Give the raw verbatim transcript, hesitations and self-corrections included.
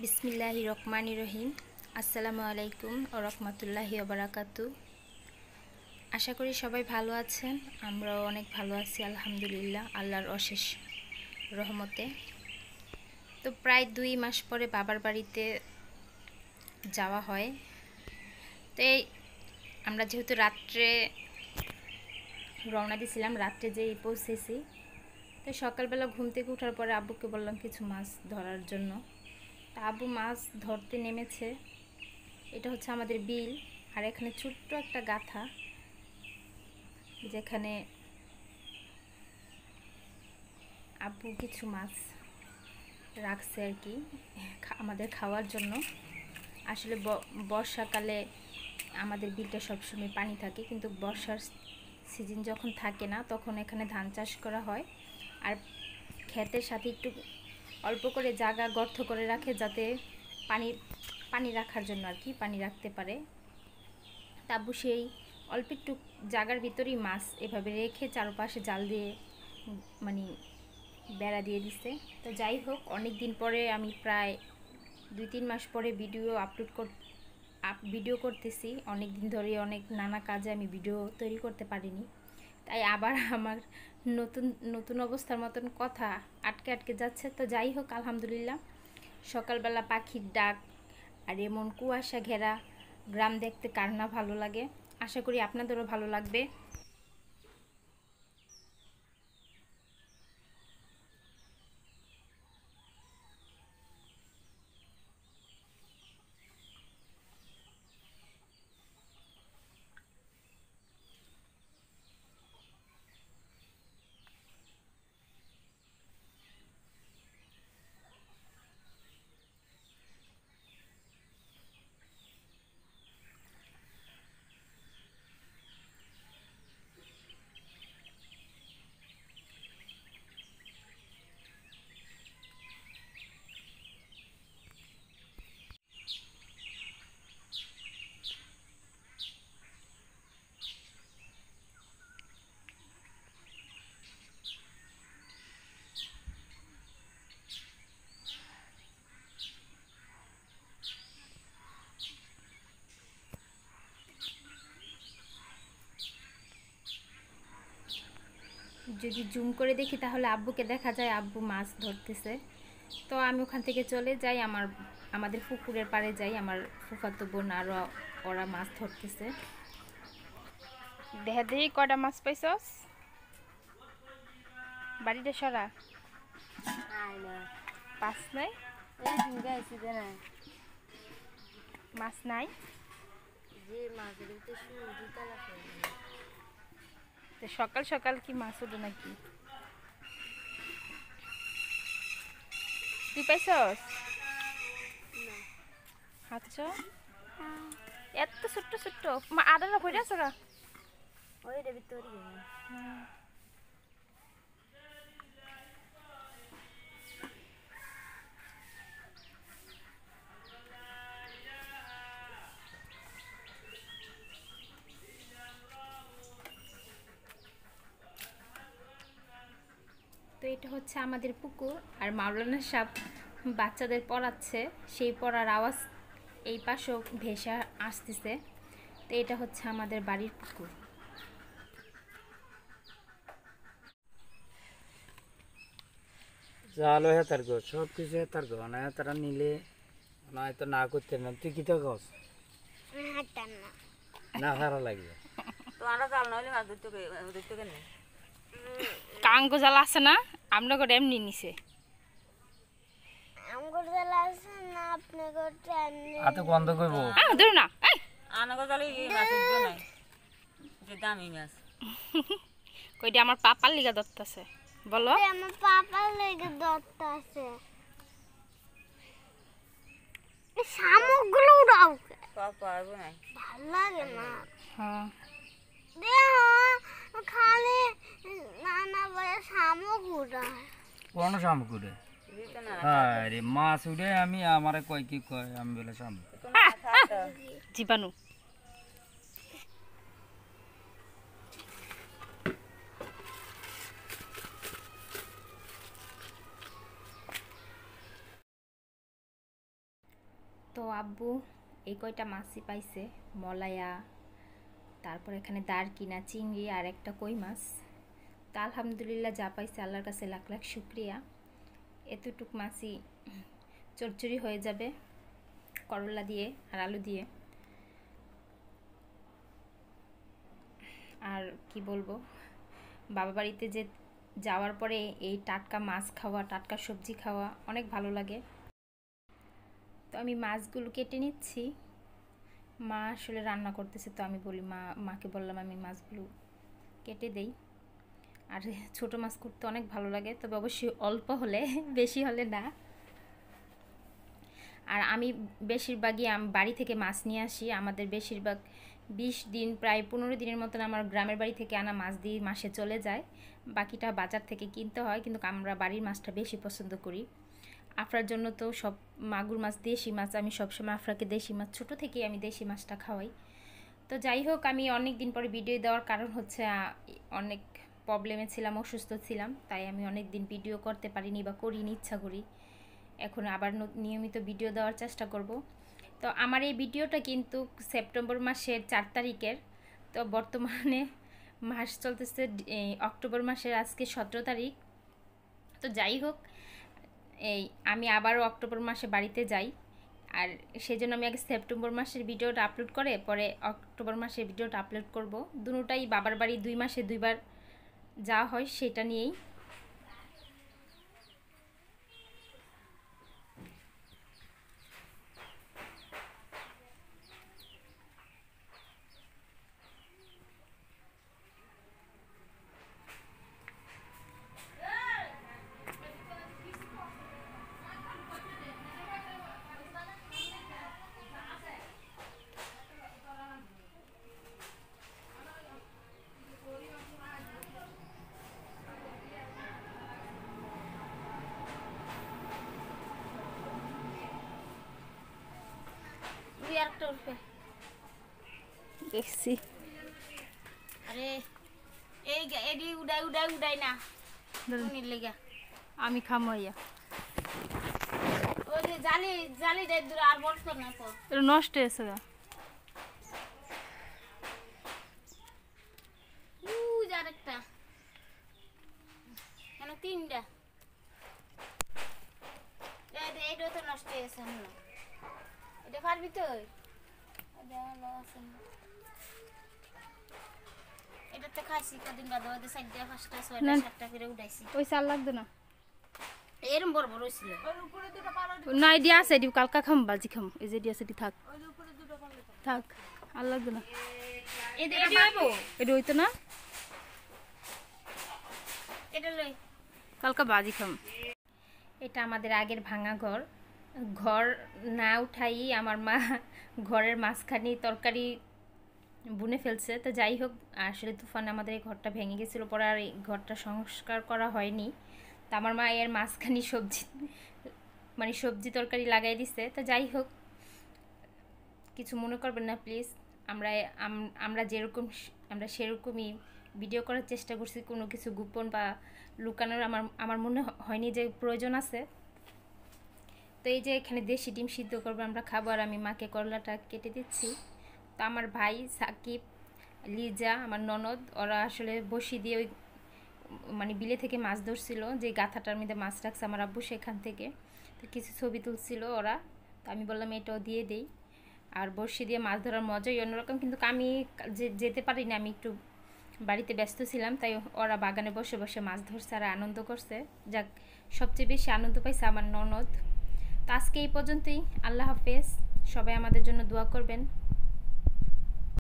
বিসমিল্লাহির রহমানির রহিম। আসসালামু আলাইকুম ও রহমতুল্লাহি ওয়া বারাকাতু। আশা করি সবাই ভালো আছেন, আমরাও অনেক ভালো আছি আলহামদুলিল্লাহ, আল্লাহর অশেষ রহমতে। তো প্রায় দুই মাস পরে বাবার বাড়িতে যাওয়া হয়। তো এই আমরা যেহেতু রাত্রে রওনা দিয়েছিলাম, রাত্রে যেই পৌঁছেছি, তো সকালবেলা ঘুম থেকে ওঠার পরে আব্বুকে বললাম কিছু মাছ ধরার জন্য। তা আব্বু মাছ ধরতে নেমেছে। এটা হচ্ছে আমাদের বিল, আর এখানে ছোট্ট একটা গাথা যেখানে আব্বু কিছু মাছ রাখছে আর কি আমাদের খাওয়ার জন্য। আসলে বর্ষাকালে আমাদের বিলটা সবসময় পানি থাকে, কিন্তু বর্ষার সিজন যখন থাকে না তখন এখানে ধান চাষ করা হয়, আর ক্ষেতের সাথে একটু অল্প করে জায়গা গর্ত করে রাখে যাতে পানি পানি রাখার জন্য আর কি পানি রাখতে পারে। তাবু সেই অল্প একটু জায়গার ভিতরেই মাছ এভাবে রেখে চারপাশে জাল দিয়ে মানে বেড়া দিয়ে দিছে। তো যাই হোক, অনেক দিন পরে আমি প্রায় দুই তিন মাস পরে ভিডিও আপলোড কর ভিডিও করতেছি। অনেক দিন ধরে অনেক নানা কাজে আমি ভিডিও তৈরি করতে পারিনি, তাই আবার আমার নতুন নতুন অবস্থার মতন কথা আটকে আটকে যাচ্ছে। তো যাই হোক, আলহামদুলিল্লাহ, সকালবেলা পাখির ডাক আর এমন কুয়াশা ঘেরা গ্রাম দেখতে কার না ভালো লাগে। আশা করি আপনাদেরও ভালো লাগবে। যদি জুম করে দেখি তাহলে আব্বুকে দেখা যায় আব্বু মাছ ধরতেছে। তো আমি ওখান থেকে চলে যাই, আমার আমাদের পুকুরের পাড়ে যাই। আমার ফুফাতো বোন আর ওরা মাছ ধরতেছে। দেখা দেখি কটা মাছ পাইছস? বাড়িতে সরা পাস নাই, মাছ নাই। সকাল সকাল কি মাছ উঠে নাকি? তুই পাইছস? আচ্ছা, এত ছোট্ট ছোট্ট আদারা ভরে আছে গা। তো এটা হচ্ছে আমাদের পুকুর, আর মাওলানা সাহেব বাচ্চাদের পড়াচ্ছে, সেই পড়ার আওয়াজ এই পাশেও ভেসে আসতেছে। তো এটা হচ্ছে আমাদের বাড়ির পুকুর। জালো হেতার গো, সব কিছু হেতার গো না, তারা নিলে না তো না করতে না। তুই কি তো গছ না সারা লাগবে কাঙ্গো জাল আছে না, আমরা করে এমনি নিছে। আতো বন্ধ করবো ধরো না, কইটা আমার পাপার লিগা ধরতেছে। বলো আমার পাপার লেগে ধরতেছে। শামুকগুলো উড়াও, ভালো লাগে না। হ্যাঁ, দেখো খালি নানা বলে শামুক উড়ায়। কোন শামুক উঠে? হ্যাঁ রে, মাছ উঠে আমি আমার কয় কি কয়, আমি বলে শামুক জীবাণু। তো আব্বু এই কয়টা মাছই পাইছে, মলায়া, তারপর এখানে দারকিনা, চিংড়ি আর একটা কই মাছ। তো আলহামদুলিল্লাহ যা পাইছে আল্লাহর কাছে লাখ লাখ শুক্রিয়া। এতটুক মাছই চচ্চড়ি হয়ে যাবে করলা দিয়ে আর আলু দিয়ে। আর কি বলবো, বাবা বাড়িতে যে যাওয়ার পরে এই টাটকা মাছ খাওয়া, টাটকা সবজি খাওয়া অনেক ভালো লাগে। তো আমি মাছগুলো কেটে নিচ্ছি, মা আসলে রান্না করতেছে, তো আমি বলি মা মাকে বললাম আমি মাছগুলো কেটে দেই। আর ছোটো মাছ করতে অনেক ভালো লাগে, তবে অবশ্যই অল্প হলে, বেশি হলে না। আর আমি বেশিরভাগই আমি বাড়ি থেকে মাছ নিয়ে আসি। আমাদের বেশিরভাগ বিশ দিন, প্রায় পনেরো দিনের মতন আমার গ্রামের বাড়ি থেকে আনা মাছ দিয়ে মাসে চলে যায়। বাকিটা বাজার থেকে কিনতে হয়, কিন্তু আমরা বাড়ির মাছটা বেশি পছন্দ করি। আফরার জন্য তো সব মাগুর মাছ, দেশি মাছ, আমি সবসময় আফরাকে দেশি মাছ, ছোটো থেকেই আমি দেশি মাছটা খাওয়াই। তো যাই হোক, আমি অনেক দিন পরে ভিডিও দেওয়ার কারণ হচ্ছে অনেক প্রবলেমে ছিলাম, অসুস্থ ছিলাম, তাই আমি অনেক দিন ভিডিও করতে পারিনি বা করিনি, ইচ্ছা করি। এখন আবার নিয়মিত ভিডিও দেওয়ার চেষ্টা করব। তো আমার এই ভিডিওটা কিন্তু সেপ্টেম্বর মাসের চার তারিখের। তো বর্তমানে মাস চলতেছে অক্টোবর মাসের, আজকে সতেরো তারিখ। তো যাই হোক, এই আমি আবারও অক্টোবর মাসে বাড়িতে যাই, আর সেজন্য আমি আগে সেপ্টেম্বর মাসের ভিডিওটা আপলোড করে পরে অক্টোবর মাসের ভিডিওটা আপলোড করব। দুটোটাই বাবার বাড়ি দুই মাসে দুইবার যাওয়া হয়, সেটা নিয়েই। দেখছি আরে এই এডি উড়াই উড়াই উড়াই না লেগা আমি খামাইয়া ওই যে জালি জালি দেয় দূর আর বলতো না তো এটা নষ্ট হয়েছে গা। উই যার একটা কেন তিনটা এই দে এইটা তো নষ্ট হয়েছে না, এটা পারবি তো? এটা হলো আছে এটা তো খাইছি কদিন বাদ বাদে চারটা পাঁচটা ছয়টা সাতটা করে উঠাইছি। ওই চাল লাগবে না, এরম বড় বড় ছিল। না এডি আছে, এডি কালকা খাম, বাজি খাম, এই যে এডি আছে এডি থাক থাক, আর লাগবে না। এটা এডি হইব, এডি হইতো না, এটা লই কালকা বাজি খাম। এটা আমাদের আগের ভাঙা ঘর, ঘর না উঠাই আমার মা ঘরের মাঝখানে তরকারি বুনে ফেলছে। তো যাই হোক, আসলে তুফানে আমাদের এই ঘরটা ভেঙে গেছিলো, পরে আর এই ঘরটা সংস্কার করা হয়নি। তো আমার মা এর মাঝখানে সবজি মানে সবজি তরকারি লাগাই দিছে। তো যাই হোক, কিছু মনে করবেন না প্লিজ। আমরা আমরা যেরকম আমরা সেরকমই ভিডিও করার চেষ্টা করছি, কোনো কিছু গোপন বা লুকানোর আমার আমার মনে হয়নি যে প্রয়োজন আছে। তো এই যে এখানে দেশি ডিম সিদ্ধ করবো, আমরা খাবো, আর আমি মাকে করলাটা কেটে দিচ্ছি। তো আমার ভাই সাকিব, লিজা, আমার ননদ, ওরা আসলে বসি দিয়ে ওই মানে বিলে থেকে মাছ ধরছিল, যে গাথাটার মধ্যে মাছ রাখছে আমার আব্বু, সেখান থেকে তো কিছু ছবি তুলছিল ওরা। তো আমি বললাম এটাও দিয়ে দেই। আর বসি দিয়ে মাছ ধরার মজাই অন্যরকম, কিন্তু আমি যেতে পারি না, আমি একটু বাড়িতে ব্যস্ত ছিলাম, তাই ওরা বাগানে বসে বসে মাছ ধরছে আর আনন্দ করছে। যাক, সবচেয়ে বেশি আনন্দ পাইছে আমার ননদ। তো আজকে এই পর্যন্তই, আল্লাহ হাফেজ, সবাই আমাদের জন্য দোয়া করবেন।